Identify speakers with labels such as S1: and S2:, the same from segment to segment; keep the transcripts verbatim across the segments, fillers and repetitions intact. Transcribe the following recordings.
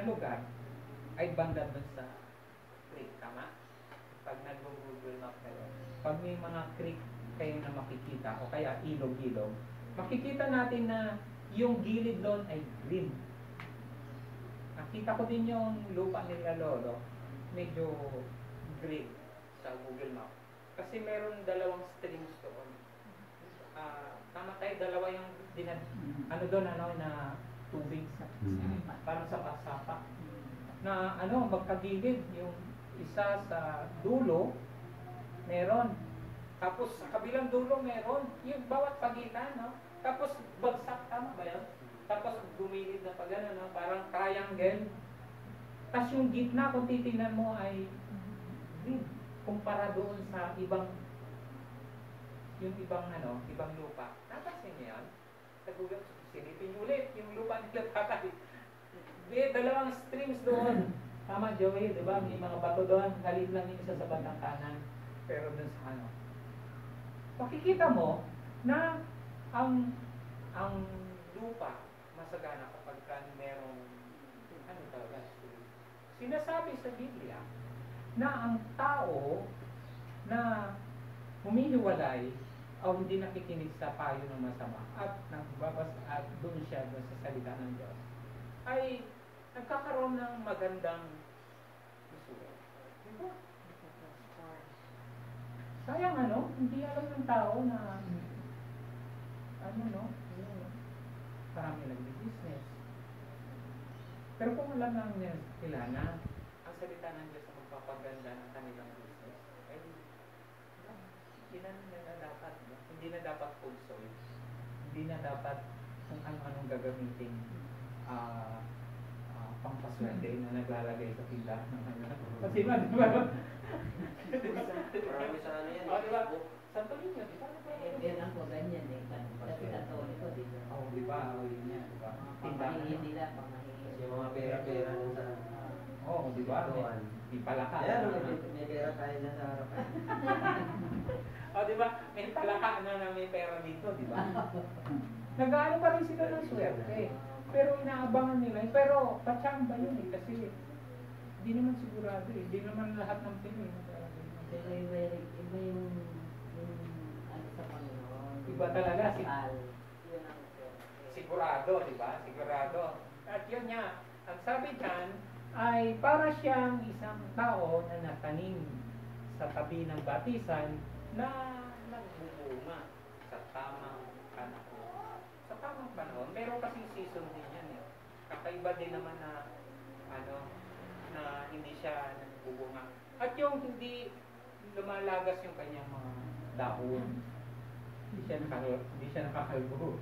S1: na lugar ay banda dun sa creek, tama? Pag nag-Google Map kayo, pag may mga creek kayo na makikita o kaya ilog-ilog, makikita natin na yung gilid doon ay green. Nakita ko din yung lupa nila lolo, medyo green sa Google Map. Kasi meron dalawang streams doon. Uh, tama tayo, dalawa yung dinad, ano doon, ano, na tubig sa parang sa pasapa. Na ano, magkagilid, yung isa sa dulo, meron. Tapos sa kabilang dulo meron, yung bawat pagitan, no? Tapos bagsak, tama ba yun? Tapos gumilid na pa gano'n, no? Parang triangle. Tapos yung gitna, kung titingnan mo ay green. Kumpara doon sa ibang, yung ibang ano, ibang lupa. Napasin niyo yan? Sa Google, silipin ulit yung lupa nila tatay. May dalawang streams doon. Tama, Joey, di ba? May mga bato doon. Galit lang yung isa sa bandang kanan. Pero doon sa ano. Makikita mo na ang ang lupa masagana kapag ka merong ano talaga, sinasabi sa Biblia na ang tao na humihiwalay o hindi nakikinig sa payo ng masama at nagbabas at doon siya doon sa salita ng Diyos ay nagkakaroon ng magandang busuan. Diba? Sayang ano, hindi alam ng tao na ano no, parang nag-business. Pero kung alam lang nila sila na ang salita ng Diyos na magpapaganda ng kanilang business, ay hindi na nila dapat, no? Hindi na dapat full soil. Hindi na dapat kung ano-anong gagamitin uh, uh, pampaswerte na naglalagay sa tindahan ng kanilang. Kasi ba, di ba?
S2: Marami sa ano yan.
S1: O, di ba? Santo Niño, di ba?
S3: Eh, meron ko ganyan eh. Kasi katoliko, di ba?
S1: Oo, di ba? O, yun yan, di ba?
S3: Pamahingi nila, pamahingi.
S2: Yung mga pera-pera nun sa...
S1: Oo, di ba? Di palaka.
S2: Ayan, may pera tayo na sa harapan.
S1: O, di ba? May palaka na na may pera dito, di ba? Nag-aano pa rin sila ng swerte. Pero inaabangan nila. Pero, patsamba yun eh. Kasi, hindi naman sigurado eh. Hindi naman lahat ng Pinoy.
S3: Pero iba, iba yung, yung ano sa Panginoon.
S1: Iba talaga. Si,
S3: yun ang
S1: sigurado, di ba? Sigurado. At yun niya. Ang sabi dyan, ay para siyang isang tao na natanim sa tabi ng batisan na nagbubunga sa tamang panahon. Sa tamang panahon, meron kasing season din yan eh. Kakaiba din naman na ano, na hindi siya nagbubunga. At yung hindi lumalagas yung kanyang mga dahon. Hindi siya nakal hindi siya nakakalbo.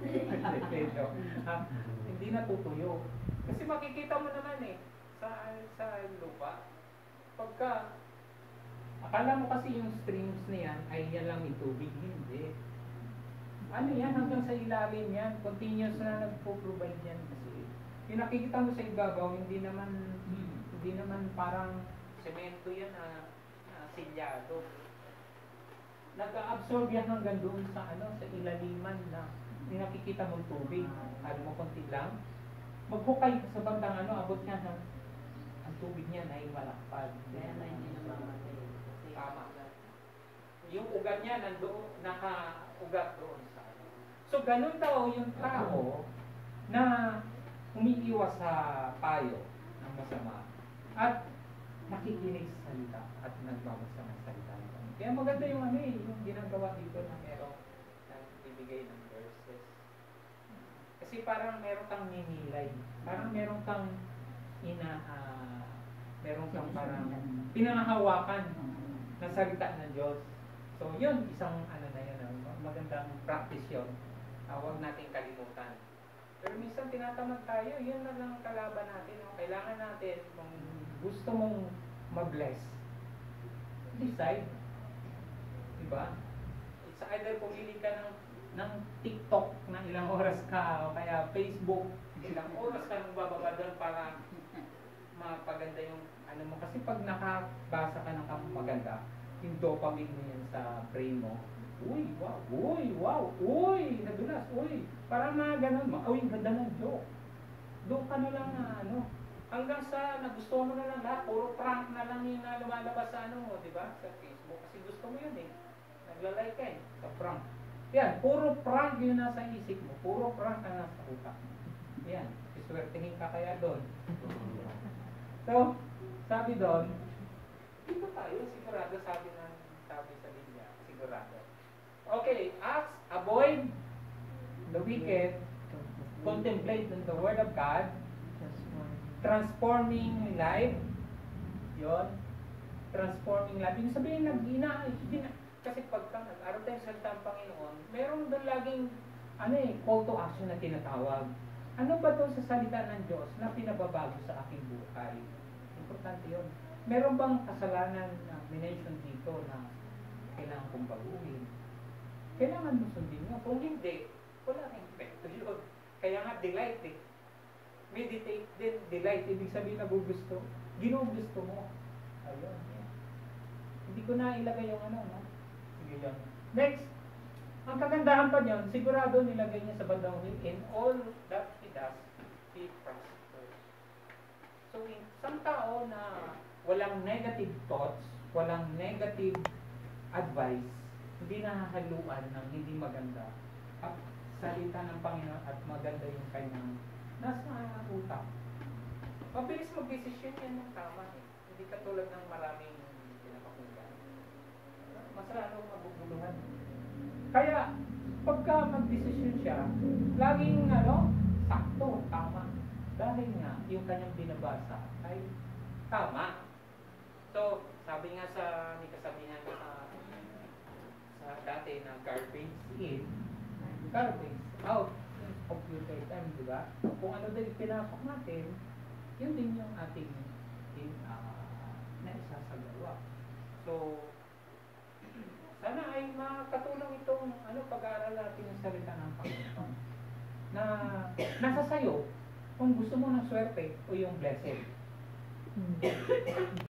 S1: ah, hindi natutuyo. Kasi makikita mo naman eh sa sa lupa pagka akala mo kasi yung streams na yan ay yan lang yung tubig, hindi. Ano yan, hanggang sa ilalim yan, continuous na nagpo-provide yan kasi yung nakikita mo sa ibabaw, hindi naman hindi naman parang semento yan na, na silyado. Nag-absorb yan hanggang doon sa ano, sa ilaliman na yung nakikita mong tubig. Alam mo, konti lang. Maghukay ka sa bandang ano, abot niya ng ang tubig niya na ay malakpad.
S3: Kaya na hindi namamatay.
S1: Tama. Yung ugat niya nandoon, naka-ugat doon sa ano. So, ganun daw yung tao na umiiwas sa payo ng masama at nakikinig sa salita at nagbabasa ng salita ng Panginoon. Kaya maganda yung ano eh, yung ginagawa dito na merong nagbibigay ng verses. Kasi parang meron kang ninilay. Parang meron kang ina, uh, meron kang parang pinangahawakan ng salita ng Diyos. So yun, isang ano na yun, magandang practice yun. Uh, huwag natin kalimutan. Pero minsan tinatamad tayo, yun na lang kalaban natin. No? Kailangan natin, kung gusto mong mag-bless, decide. Diba? It's either pumili ka ng, ng TikTok na ilang oras ka, o kaya Facebook, ilang oras ka nang bababa doon para mapaganda yung ano mo. Kasi pag nakabasa ka ng maganda, yung dopamine mo yan sa brain mo, uy, wow, uy, wow, uy, nadulas, uy, parang mga ganun, uy, ganda ng joke. Doon ka na lang na ano, ang hanggang sa nagustuhan mo na lang lahat, puro prank na lang yung uh, lumalabas sa ano mo, di ba? Sa Facebook. Kasi gusto mo yun eh. Naglalike ka eh, sa prank. Yan, puro prank yung nasa isip mo. Puro prank ang nasa utak mo. Yan, iswertehin ka kaya doon. So, sabi doon, dito tayo, sigurado sabi ng sabi sa Biblia, sigurado. Okay, acts, avoid the wicked, contemplate on the Word of God, transforming life, yon, transforming life. Yung sabihin, nag-ina, kasi pagka nag-araw tayo sa salita ng Panginoon, meron doon laging, ano eh, call to action na tinatawag. Ano ba to sa salita ng Diyos na pinababago sa aking buhay? Importante yun. Meron bang kasalanan na minention dito na kailangan kong baguhin? Kailangan mo sundin mo. Kung hindi, wala nang epekto yun. Kaya nga, delight eh. Meditate din, delight. Ibig sabihin na gusto. Ginugusto mo. Ayun. Yeah. Hindi ko na ilagay yung ano, no? Sige yun. Next. Ang kagandahan pa niyan, sigurado nilagay niya sa bandang huli, in all that he does, he prospers. So, isang tao na walang negative thoughts, walang negative advice, hindi nahahaluan ng hindi maganda at salita ng Panginoon at maganda yung kanyang nasa utak. Mabilis mag-desisyon yan ng tama eh. Hindi katulad ng maraming pinapakinggan. Mas lalong mabubuluhan. Kaya, pagka mag-desisyon siya, laging ano, sakto, tama. Dahil nga, yung kanyang binabasa ay tama. So, sabi nga sa, may kasabihan sa, sa dati na garbage in, garbage out, computer time, di ba? Kung ano din pinasok natin, yun din yung ating in, uh, naisasagawa. So, sana ay makatulong itong ano, pag-aaral natin ng salita ng Panginoon na nasa sayo kung gusto mo ng swerte o yung blessing.